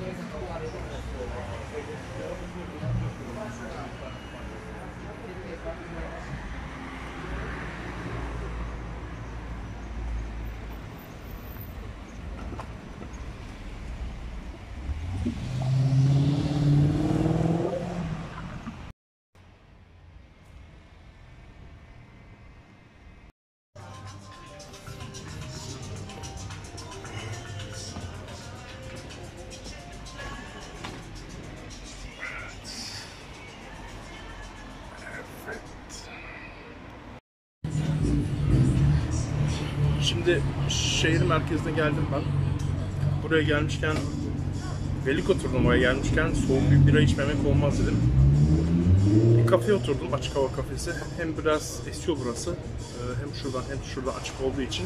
Şimdi şehir merkezine geldim ben. Buraya gelmişken, Veliko turnuvaya gelmişken soğuk bir bira içmemek olmaz dedim. Bir kafeye oturdum, açık hava kafesi. Hem biraz esiyor burası, hem şuradan hem şuradan açık olduğu için.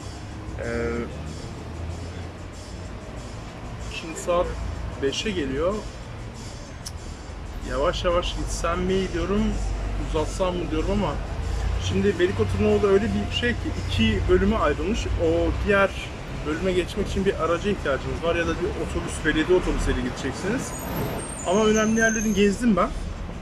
Şimdi saat 5'e geliyor. Yavaş yavaş gitsem mi diyorum, uzatsam mı diyorum ama şimdi Veliko turnuvada öyle bir şey ki iki bölüme ayrılmış. O diğer bölüme geçmek için bir araca ihtiyacınız var ya da bir otobüs, belediye otobüsüyle gideceksiniz. Ama önemli yerlerini gezdim ben.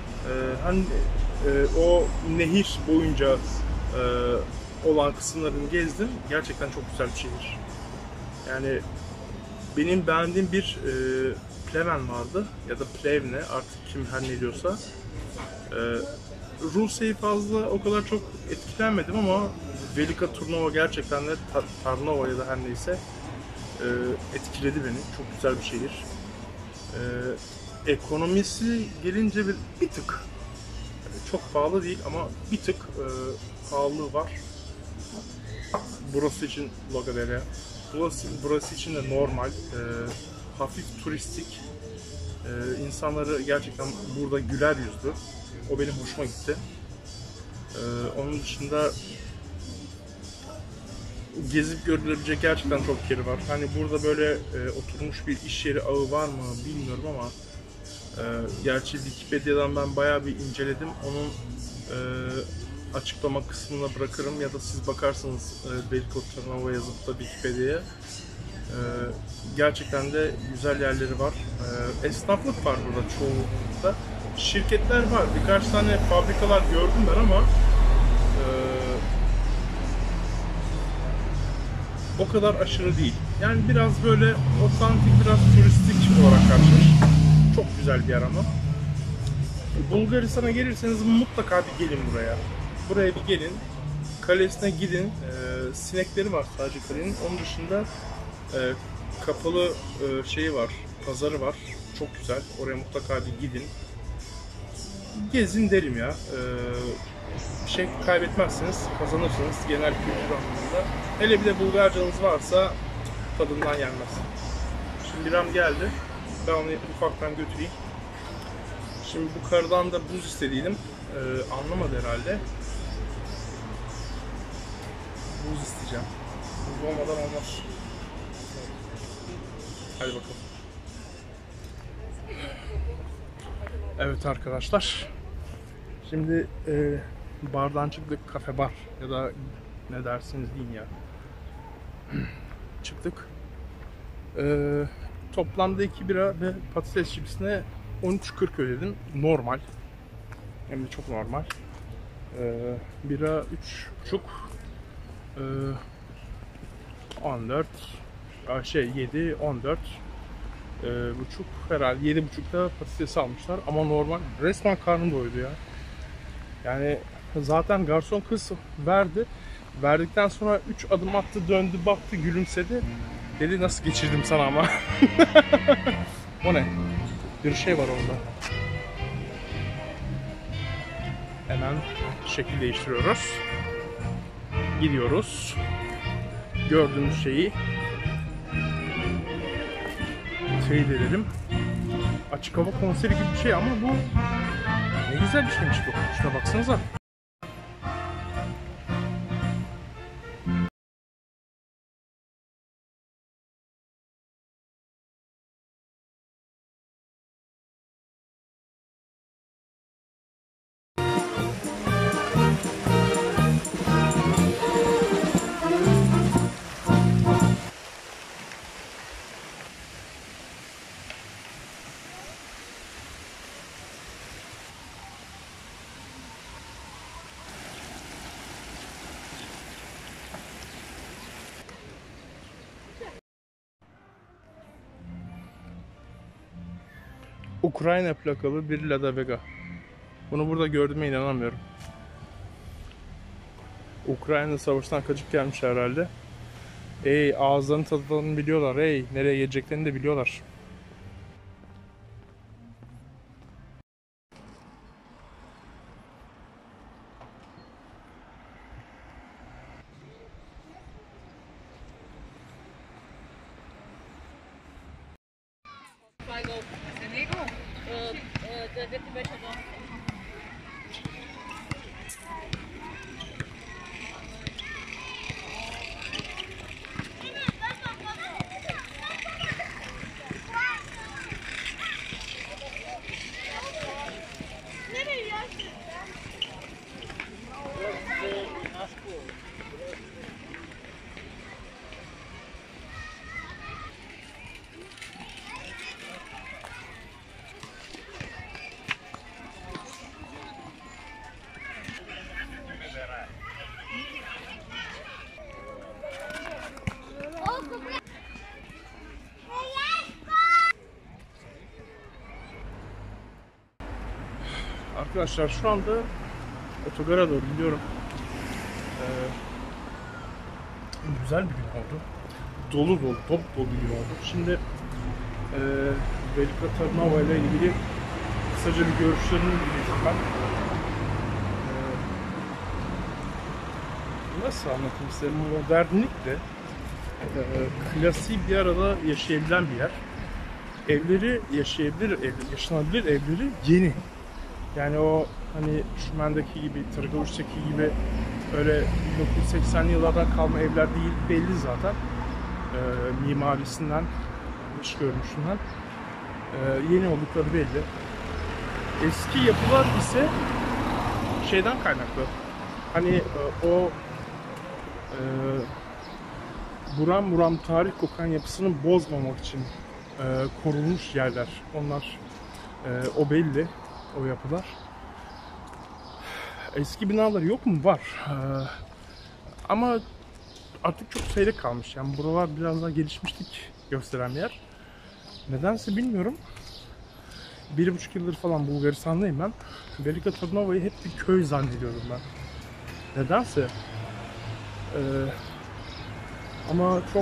O nehir boyunca olan kısımlarını gezdim. Gerçekten çok güzel bir şehir. Yani benim beğendiğim bir Pleven vardı ya da Plevne, artık kim her ne diyorsa. Rusya'yı fazla o kadar çok etkilenmedim ama Velika turnuva gerçekten de Tarnova ya da her neyse etkiledi beni. Çok güzel bir şehir. Ekonomisi gelince bir tık çok pahalı değil ama bir tık pahalılığı var. Burası için Logadere. Burası için de normal, hafif turistik. İnsanları gerçekten burada güler yüzlü. O benim hoşuma gitti. Onun dışında gezip görülebilecek gerçekten çok yeri var. Hani burada böyle oturmuş bir iş yeri ağı var mı bilmiyorum ama gerçi Wikipedia'dan ben bayağı bir inceledim. Onun açıklama kısmına bırakırım ya da siz bakarsınız Veliko Turnova yazıp da Wikipedia'ya. Gerçekten de güzel yerleri var. Esnaflık var burada çoğunlukla. Şirketler var. Birkaç tane fabrikalar gördüm ben ama o kadar aşırı değil. Yani biraz böyle otantik, biraz turistik olarak kaçmış. Çok güzel bir yer ama. Bulgaristan'a gelirseniz mutlaka bir gelin buraya. Buraya bir gelin. Kalesine gidin. Sinekleri var sadece kalenin. Onun dışında kapalı şeyi var, pazarı var. Çok güzel. Oraya mutlaka bir gidin. Gezin derim ya. Bir şey kaybetmezsiniz, kazanırsınız genel kültür anlamında. Hele bir de Bulgarcanız varsa tadından yenmez. Şimdi biram geldi. Ben onu ufaktan götüreyim. Şimdi bu karıdan da buz istediydim. Anlamadı herhalde. Buz isteyeceğim. Buz olmadan olmaz. Hadi bakalım. Evet arkadaşlar. Şimdi bardan çıktık, kafe bar ya da ne dersiniz deyin ya. Çıktık. Toplamda 2 bira ve patates çipsine 13.40 ödedim. Normal. Hem de çok normal. Bira 3.5 14 7 14 buçuk herhalde 7.5'da patates almışlar ama normal. Resmen karnım doydu ya. Yani zaten garson kız verdi. Verdikten sonra 3 adım attı, döndü, baktı, gülümsedi. Dedi nasıl geçirdim sana ama. O ne? Bir şey var orada. Hemen şekil değiştiriyoruz. Gidiyoruz. Gördüğünüz şeyi teyit edelim. Açık hava konseri gibi bir şey ama bu ne güzel bir şeymiş bu. Şuna baksanıza. Ukrayna plakalı bir Lada Vega. Bunu burada gördüğüme inanamıyorum. Ukrayna savaştan kaçıp gelmiş herhalde. Ağızlarını tadını biliyorlar. Nereye geleceklerini de biliyorlar. Arkadaşlar şu anda otogara doğru gidiyorum. Güzel bir gün oldu. Dolu dolu, top dolu bir gün oldu. Şimdi Velika Tırnava ile ilgili kısaca bir görüşlerimi bildireceğim ben. Nasıl anlatayım size? Modernlikle klasiği bir arada yaşayabilen bir yer. Evleri yaşanabilir evleri yeni. Yani o hani Şumen'deki gibi, Tırgavuş'taki gibi öyle 1980'li yıllardan kalma evler değil, belli zaten. Mimarisinden, dış görünüşünden yeni oldukları belli. Eski yapılar ise şeyden kaynaklı. Hani o buram buram tarih kokan yapısını bozmamak için korunmuş yerler. Onlar o belli. O yapılar. Eski binalar yok mu? Var. Ama artık çok seyrek kalmış. Yani buralar biraz daha gelişmişlik gösteren bir yer. Nedense bilmiyorum. 1,5 yıldır falan Bulgaristan'dayım ben. Velika Tırnova'yı hep bir köy zannediyordum ben. Nedense. Ama çok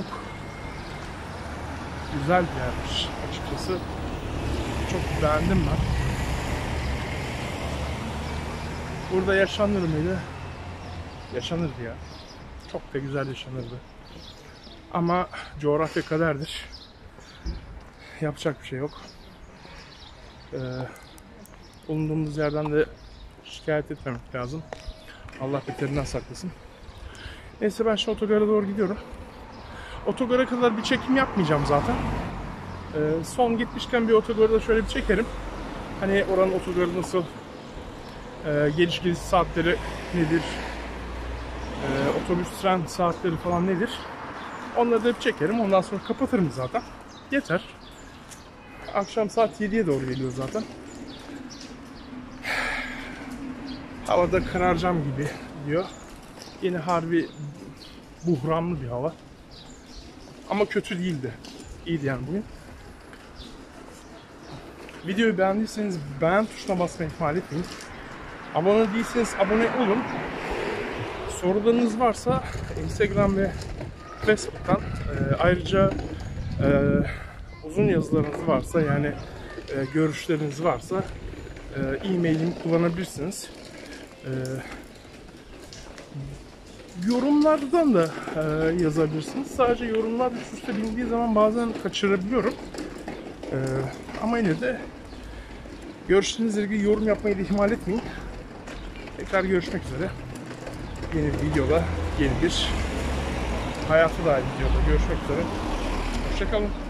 güzel bir yermiş açıkçası. Çok beğendim ben. Burada yaşanır mıydı? Yaşanırdı ya. Çok da güzel yaşanırdı. Ama coğrafya kaderdir. Yapacak bir şey yok. Bulunduğumuz yerden de şikayet etmemek lazım. Allah beterinden saklasın. Neyse ben şu otogara doğru gidiyorum. Otogara kadar bir çekim yapmayacağım zaten. Son gitmişken bir otogarda şöyle bir çekerim. Hani oranın otogarı nasıl, geliş gidiş saatleri nedir, otobüs tren saatleri falan nedir, onları da hep çekerim. Ondan sonra kapatırım zaten. Yeter. Akşam saat 7'ye doğru geliyor zaten. Havada kararacağım gibi diyor. Yine harbi buhranlı bir hava. Ama kötü değildi. İyiydi yani bugün. Videoyu beğendiyseniz beğen tuşuna basmayı ihmal etmeyin. Abone değilseniz abone olun. Sorularınız varsa Instagram ve Facebook'tan, ayrıca uzun yazılarınız varsa, yani görüşleriniz varsa e-mailimi kullanabilirsiniz. Yorumlardan da yazabilirsiniz. Sadece yorumlar üst üste bindiği zaman bazen kaçırabiliyorum. Ama yine de görüşlerinizle ilgili yorum yapmayı da ihmal etmeyin. Tekrar görüşmek üzere. Yeni bir videoda, yeni bir hayata dair videoda görüşmek üzere. Hoşça kalın.